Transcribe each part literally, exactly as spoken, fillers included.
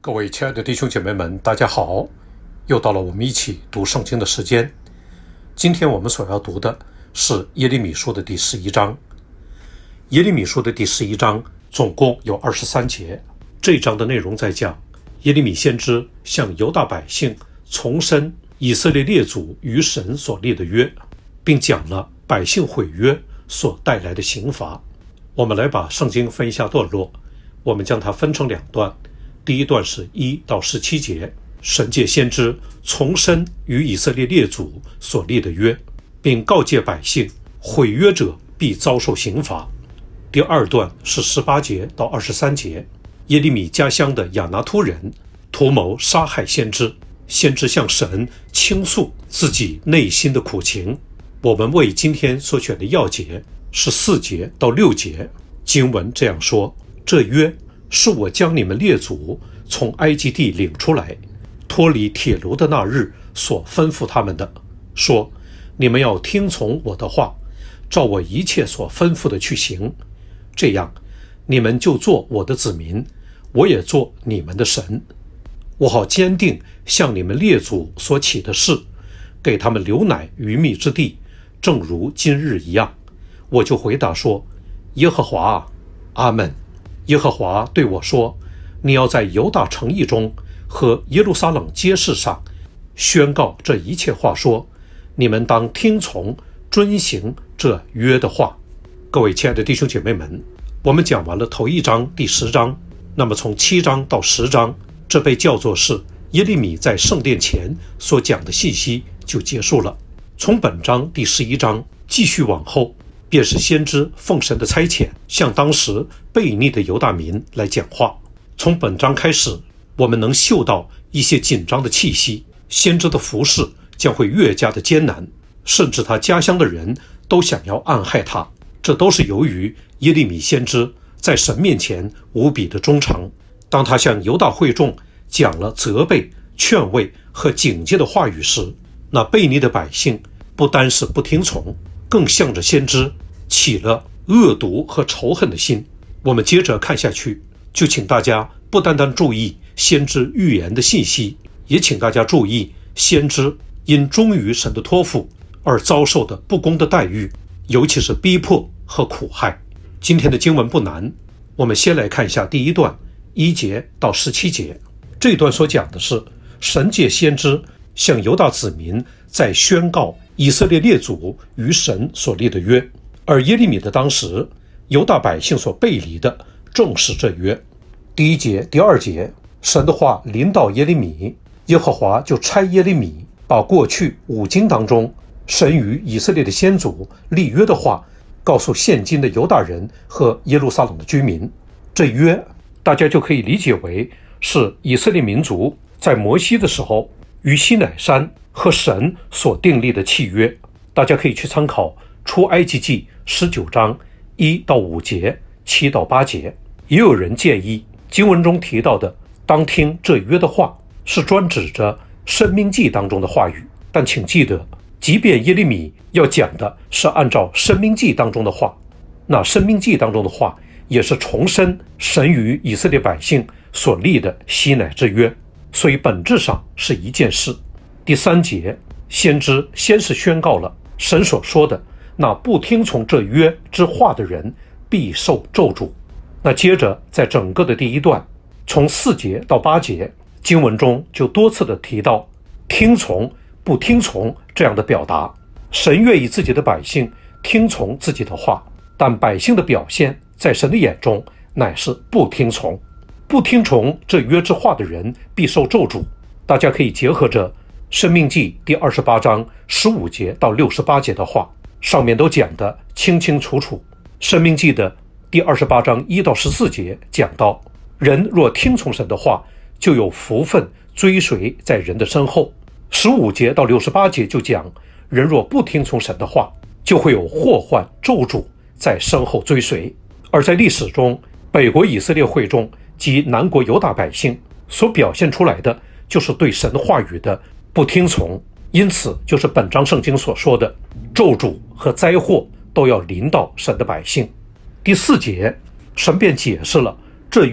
各位亲爱的弟兄姐妹们，大家好！又到了我们一起读圣经的时间。今天我们所要读的是耶利米书的第十一章。耶利米书的第十一章总共有二十三节。这一章的内容在讲耶利米先知向犹大百姓重申以色列列祖与神所立的约，并讲了百姓毁约所带来的刑罚。我们来把圣经分一下段落，我们将它分成两段。第一段是一到十七节，神借先知重申与以色列列祖所立的约，并告诫百姓毁约者必遭受刑罚。第二段是十八节到二十三节，耶利米家乡的亚拿突人图谋杀害先知，先知向神倾诉自己内心的苦情。我们为今天所选的要节是四节到六节，经文这样说：这约是我将你们列祖从埃及地领出来，脱离铁炉的那日所吩咐他们的，说你们要听从我的话，照我一切所吩咐的去行，这样你们就做我的子民，我也做你们的神。我好坚定向你们列祖所起的誓，给他们流奶与蜜之地，正如今日一样。我就回答说：耶和华啊，阿们。耶和华对我说：你要在犹大城邑中和耶路撒冷街市上宣告这一切话，说你们当听从遵行这约的话。各位亲爱的弟兄姐妹们，我们讲完了头一章第十章，那么从七章到十章，这被叫做是耶利米在圣殿前所讲的信息就结束了。从本章第十一章继续往后，便是先知奉神的差遣向当时悖逆的犹大民来讲话。从本章开始，我们能嗅到一些紧张的气息，先知的服事将会越加的艰难，甚至他家乡的人都想要暗害他。这都是由于耶利米先知在神面前无比的忠诚。当他向犹大会众讲了责备、劝慰和警戒的话语时，那悖逆的百姓不单是不听从，更向着先知起了恶毒和仇恨的心。我们接着看下去，就请大家不单单注意先知预言的信息，也请大家注意先知因忠于神的托付而遭受的不公的待遇，尤其是逼迫和苦害。今天的经文不难，我们先来看一下第一段一节到十七节。这一段所讲的是神借先知向犹大子民在宣告以色列列祖与神所立的约，而耶利米的当时犹大百姓所背离的正是这约。第一节第二节，神的话临到耶利米，耶和华就差耶利米把过去五经当中神与以色列的先祖立约的话告诉现今的犹大人和耶路撒冷的居民。这约大家就可以理解为是以色列民族在摩西的时候与西乃山和神所订立的契约。大家可以去参考出埃及记十九章一到五节、七到八节。也有人建议经文中提到的当听这约的话是专指着申命记当中的话语，但请记得，即便耶利米要讲的是按照申命记当中的话，那申命记当中的话也是重申神与以色列百姓所立的西乃之约，所以本质上是一件事。第三节，先知先是宣告了神所说的那不听从这约之话的人必受咒诅。那接着在整个的第一段从四节到八节，经文中就多次的提到听从不听从这样的表达。神愿意自己的百姓听从自己的话，但百姓的表现在神的眼中乃是不听从。不听从这约之话的人必受咒诅。大家可以结合着申命记第二十八章十五节到六十八节的话，上面都讲得清清楚楚。申命记的第二十八章一到十四节讲到，人若听从神的话，就有福分追随在人的身后。十五节到六十八节就讲，人若不听从神的话，就会有祸患咒诅在身后追随。而在历史中，北国以色列会众及南国犹大百姓所表现出来的就是对神话语的不听从，因此就是本章圣经所说的咒诅和灾祸都要临到神的百姓。第四节，神便解释了这约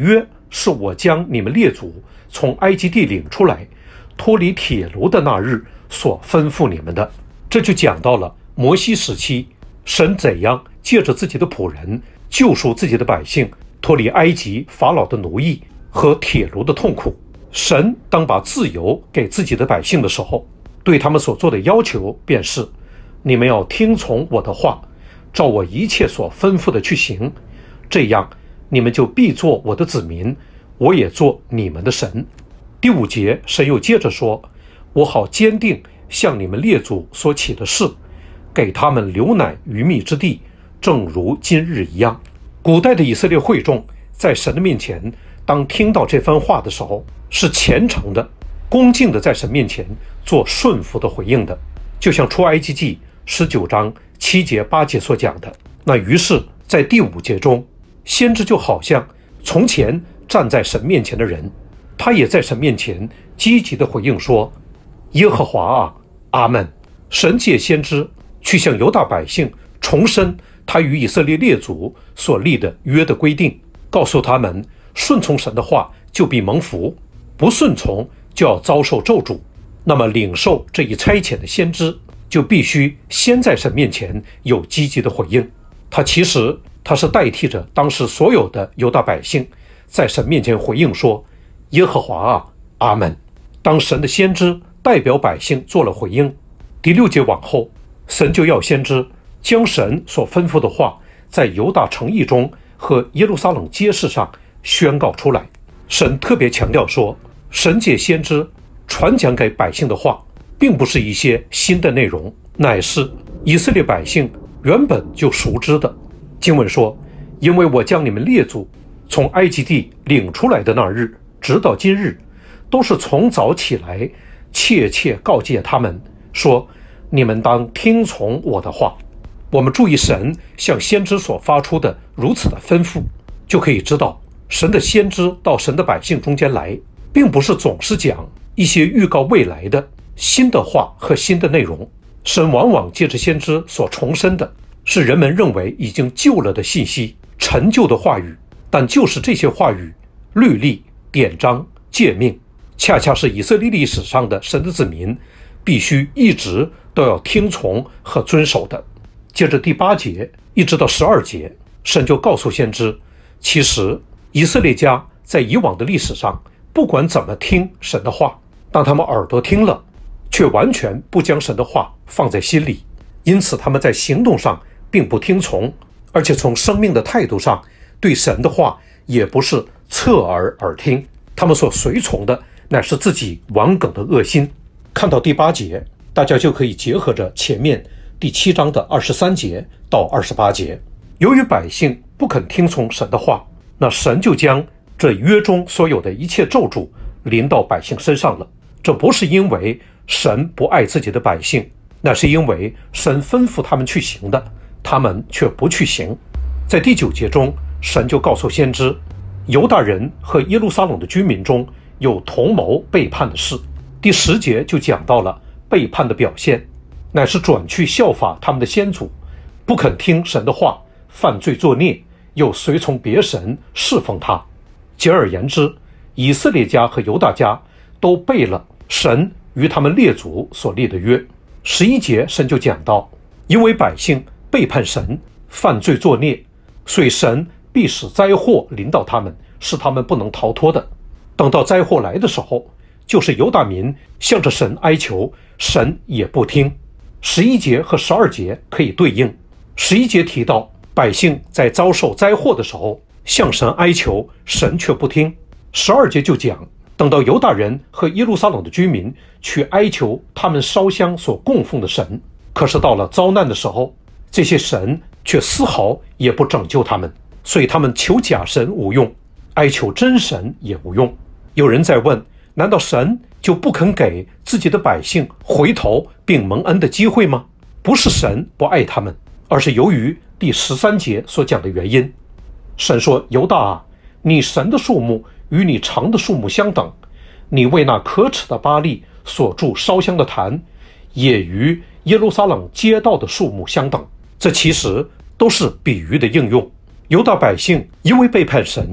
是我将你们列祖从埃及地领出来，脱离铁炉的那日所吩咐你们的。”这就讲到了摩西时期，神怎样借着自己的仆人救赎自己的百姓，脱离埃及法老的奴役和铁炉的痛苦。神当把自由给自己的百姓的时候，对他们所做的要求便是：你们要听从我的话，照我一切所吩咐的去行，这样你们就必做我的子民，我也做你们的神。第五节，神又接着说：我好坚定向你们列祖所起的誓，给他们流奶与蜜之地，正如今日一样。古代的以色列会众在神的面前，当听到这番话的时候，是虔诚的、恭敬的，在神面前做顺服的回应的。就像出埃及记十九章七节八节所讲的。那于是在第五节中，先知就好像从前站在神面前的人，他也在神面前积极的回应说：耶和华啊，阿们。神借先知去向犹大百姓重申他与以色列列祖所立的约的规定，告诉他们顺从神的话就必蒙福，不顺从就要遭受咒诅。那么领受这一差遣的先知就必须先在神面前有积极的回应。他其实他是代替着当时所有的犹大百姓在神面前回应说：耶和华啊，阿们。当神的先知代表百姓做了回应，第六节往后，神就要先知将神所吩咐的话在犹大城邑中和耶路撒冷街市上宣告出来。神特别强调说，神借先知传讲给百姓的话并不是一些新的内容，乃是以色列百姓原本就熟知的。经文说：因为我将你们列祖从埃及地领出来的那日直到今日，都是从早起来切切告诫他们说，你们当听从我的话。我们注意神向先知所发出的如此的吩咐，就可以知道神的先知到神的百姓中间来，并不是总是讲一些预告未来的新的话和新的内容。神往往借着先知所重申的是人们认为已经旧了的信息、陈旧的话语，但就是这些话语、律例、典章、诫命，恰恰是以色列历史上的神的子民必须一直都要听从和遵守的。接着第八节一直到十二节，神就告诉先知，其实以色列家在以往的历史上，不管怎么听神的话，当他们耳朵听了，却完全不将神的话放在心里，因此他们在行动上并不听从，而且从生命的态度上对神的话也不是侧耳耳听，他们所随从的乃是自己顽梗的恶心。看到第八节，大家就可以结合着前面第七章的二十三节到二十八节，由于百姓不肯听从神的话，那神就将这约中所有的一切咒诅临到百姓身上了。这不是因为神不爱自己的百姓，那是因为神吩咐他们去行的，他们却不去行。在第九节中，神就告诉先知，犹大人和耶路撒冷的居民中有同谋背叛的事。第十节就讲到了背叛的表现，乃是转去效法他们的先祖，不肯听神的话，犯罪作孽，又随从别神侍奉他。简而言之，以色列家和犹大家都背了神与他们列祖所立的约。十一节神就讲到，因为百姓背叛神，犯罪作孽，所以神必使灾祸临到他们，是他们不能逃脱的。等到灾祸来的时候，就是犹大民向着神哀求，神也不听。十一节和十二节可以对应。十一节提到百姓在遭受灾祸的时候向神哀求，神却不听。十二节就讲，等到犹大人和耶路撒冷的居民去哀求他们烧香所供奉的神，可是到了遭难的时候，这些神却丝毫也不拯救他们，所以他们求假神无用，哀求真神也无用。有人在问，难道神就不肯给自己的百姓回头并蒙恩的机会吗？不是神不爱他们，而是由于第十三节所讲的原因。神说，犹大啊，你神的数目与你城的数目相等，你为那可耻的巴力所筑烧香的坛，也与耶路撒冷街道的数目相等。这其实都是比喻的应用。犹大百姓因为背叛神，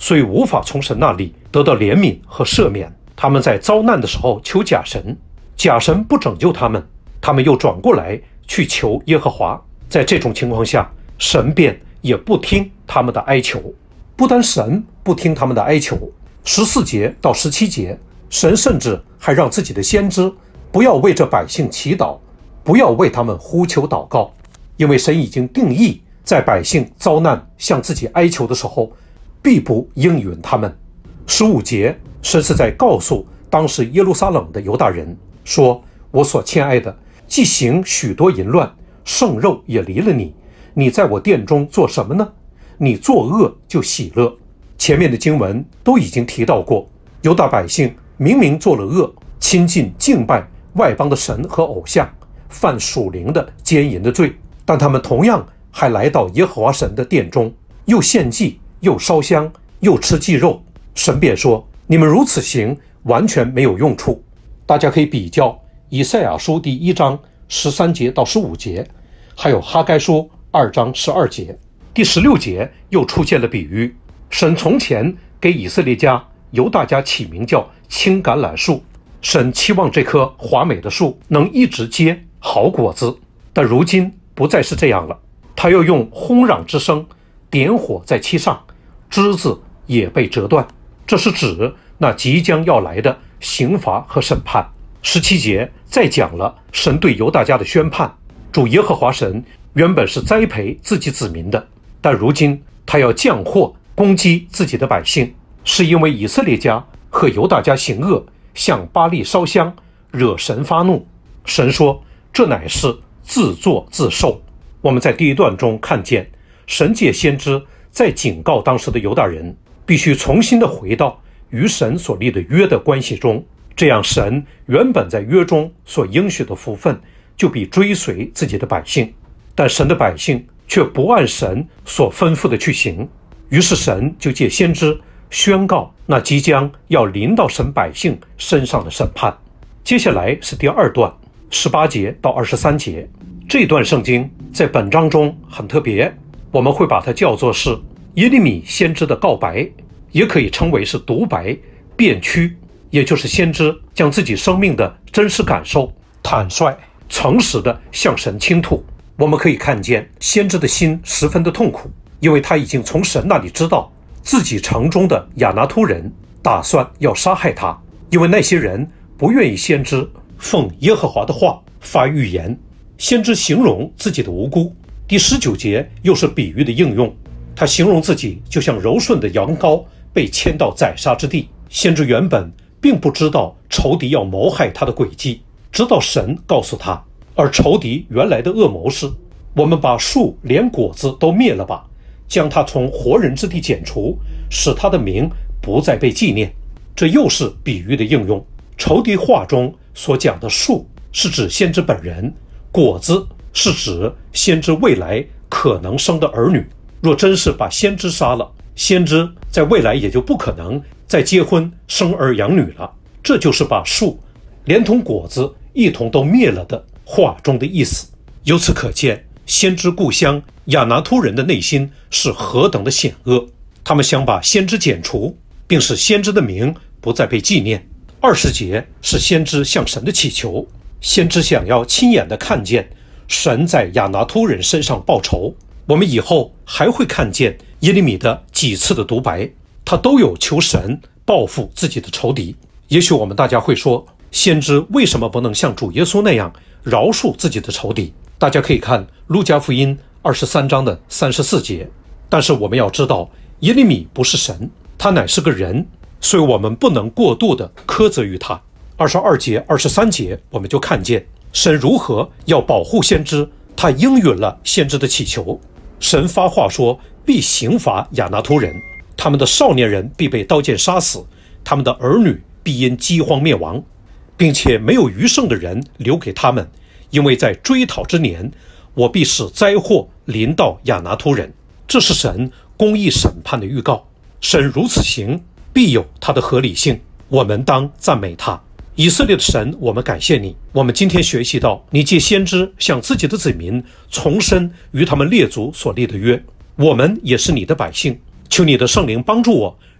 所以无法从神那里得到怜悯和赦免。他们在遭难的时候求假神，假神不拯救他们，他们又转过来去求耶和华。在这种情况下，神便也不听他们的哀求。不单神不听他们的哀求，十四节到十七节，神甚至还让自己的先知不要为这百姓祈祷，不要为他们呼求祷告，因为神已经定义，在百姓遭难向自己哀求的时候，必不应允他们。十五节，神是在告诉当时耶路撒冷的犹大人说：我所亲爱的，既行许多淫乱，圣肉也离了你，你在我殿中做什么呢？你作恶就喜乐。前面的经文都已经提到过，犹大百姓明明做了恶，亲近敬拜外邦的神和偶像，犯属灵的奸淫的罪，但他们同样还来到耶和华神的殿中，又献祭，又烧香，又吃祭肉。神便说：你们如此行，完全没有用处。大家可以比较以赛亚书第一章十三节到十五节，还有哈该书二章十二节。第十六节又出现了比喻，神从前给以色列家犹大家起名叫青橄榄树，神期望这棵华美的树能一直结好果子，但如今不再是这样了。他要用轰嚷之声点火在其上，枝子也被折断。这是指那即将要来的刑罚和审判。十七节再讲了神对犹大家的宣判，主耶和华神原本是栽培自己子民的，但如今他要降祸攻击自己的百姓，是因为以色列家和犹大家行恶，向巴力烧香，惹神发怒。神说这乃是自作自受。我们在第一段中看见神借先知在警告当时的犹大人，必须重新的回到与神所立的约的关系中，这样神原本在约中所应许的福分就必追随自己的百姓。但神的百姓却不按神所吩咐的去行，于是神就借先知宣告那即将要临到神百姓身上的审判。接下来是第二段十八节到二十三节，这段圣经在本章中很特别，我们会把它叫做是耶利米先知的告白，也可以称为是独白、辩屈，也就是先知将自己生命的真实感受坦率诚实地向神倾吐。我们可以看见先知的心十分的痛苦，因为他已经从神那里知道自己城中的亚拿突人打算要杀害他，因为那些人不愿意先知奉耶和华的话发预言。先知形容自己的无辜。第十九节又是比喻的应用，他形容自己就像柔顺的羊羔被牵到宰杀之地。先知原本并不知道仇敌要谋害他的诡计，直到神告诉他。而仇敌原来的恶谋是：我们把树连果子都灭了吧，将他从活人之地剪除，使他的名不再被纪念。这又是比喻的应用。仇敌话中所讲的树是指先知本人，果子是指先知未来可能生的儿女。若真是把先知杀了，先知在未来也就不可能再结婚生儿养女了。这就是把树连同果子一同都灭了的话中的意思。由此可见，先知故乡亚拿突人的内心是何等的险恶，他们想把先知剪除，并使先知的名不再被纪念。二十节是先知向神的祈求，先知想要亲眼的看见神在亚拿突人身上报仇。我们以后还会看见耶利米的几次的独白，他都有求神报复自己的仇敌。也许我们大家会说，先知为什么不能像主耶稣那样饶恕自己的仇敌？大家可以看路加福音二十三章的三十四节。但是我们要知道，耶利米不是神，他乃是个人，所以我们不能过度的苛责于他。二十二节、二十三节我们就看见神如何要保护先知，他应允了先知的祈求。神发话说，必刑罚亚拿突人，他们的少年人必被刀剑杀死，他们的儿女必因饥荒灭亡，并且没有余剩的人留给他们，因为在追讨之年，我必使灾祸临到亚拿突人。这是神公义审判的预告。神如此行，必有他的合理性，我们当赞美他。以色列的神，我们感谢你。我们今天学习到，你借先知向自己的子民重申与他们列祖所立的约，我们也是你的百姓。求你的圣灵帮助我，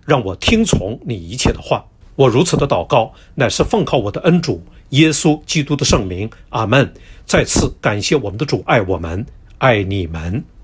让我听从你一切的话。我如此的祷告，乃是奉靠我的恩主耶稣基督的圣名，阿们。再次感谢我们的主爱我们，爱你们。